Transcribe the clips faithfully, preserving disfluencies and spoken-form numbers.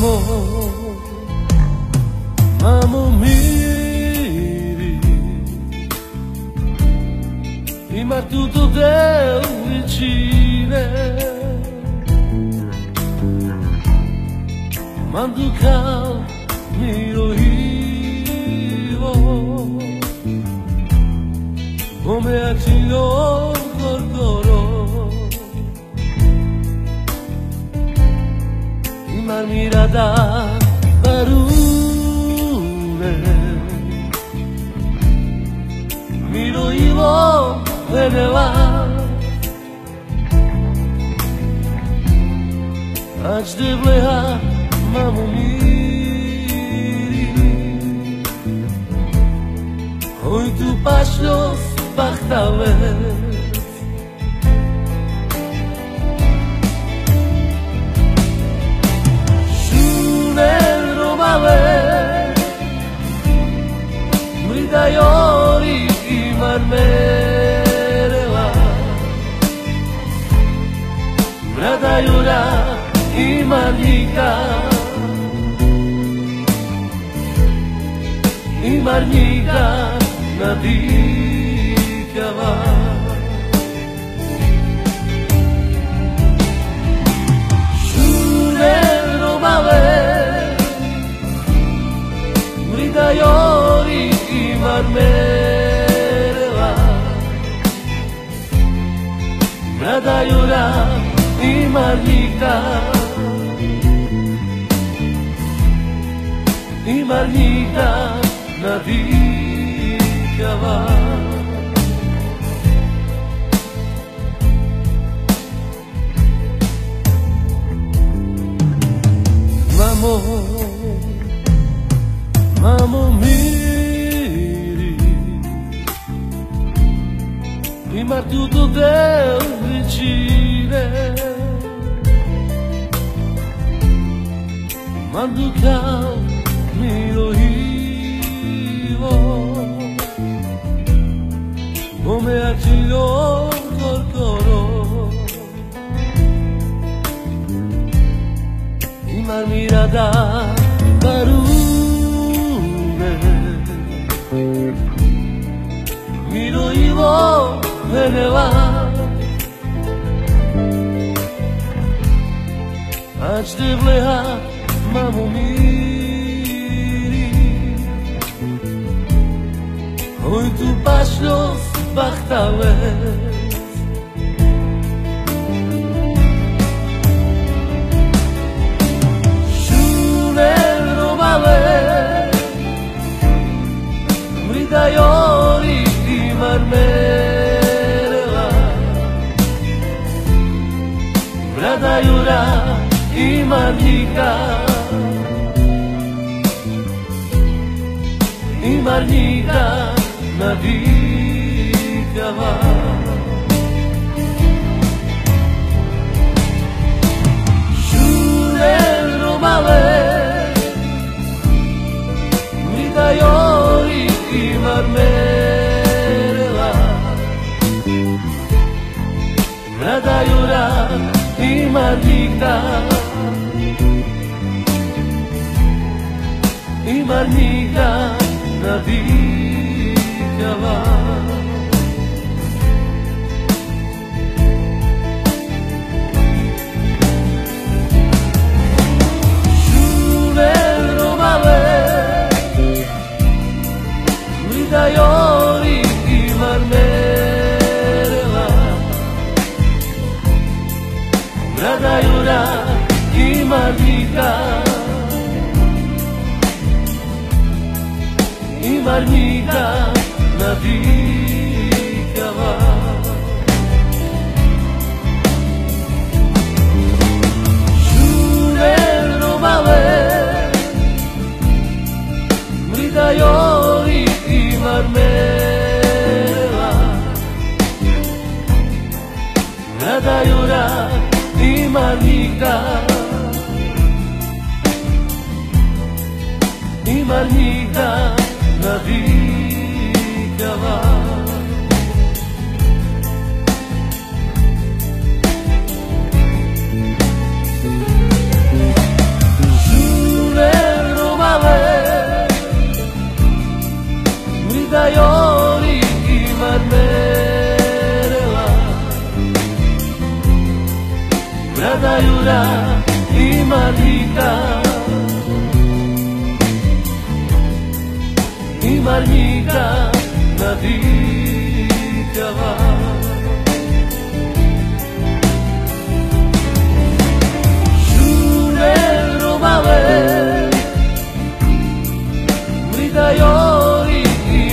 Mamo, mamo miri, ima tutto del vicine, manducal miro io, come a cielo corcoro. Ima mirada barune, miro io veneva, aç devleha mamu miri, hoy tu pasos bachtales. Mridayori iman mereva, Mradayura iman nika, iman nika nadikava. Shunero male, Mridayori iman mereva, Mradayura iman nika, iman nika nadikava. Mamo, mamo miri, ima tutto del vicine, manducal miro io, come a cielo corcoro. Ima mirada barune, miro io veneva, aç devleha mamu miri, hoy tu pasos bachtales. Shunero male, Mridayori iman mereva, Mradayura iman nika, iman nika nadikava. Shunero male, Mridayori iman mereva, Mradayura iman nika, iman nika nadikava. Shunero male, Mridayori iman mereva, Mradayura iman nika, iman nika nadikava. Shunero male, Mridayori iman mereva, Mradayura iman nika, iman nika nadikava. Shunero radicava. Zure romale Brida jori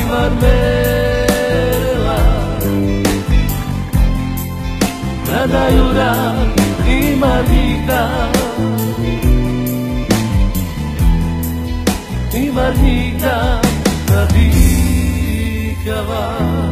imarmela Nada jura imarnita Imarnita radicava.